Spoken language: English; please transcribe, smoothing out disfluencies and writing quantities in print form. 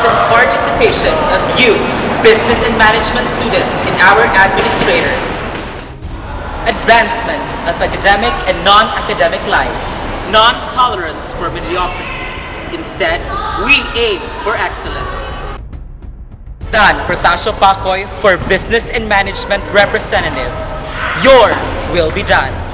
and participation of you, business and management students, and our administrators. Advancement of academic and non-academic life. Non-tolerance for mediocrity. Instead, we aim for excellence. Dan PACOY for Business and Management Representative. Your will be done.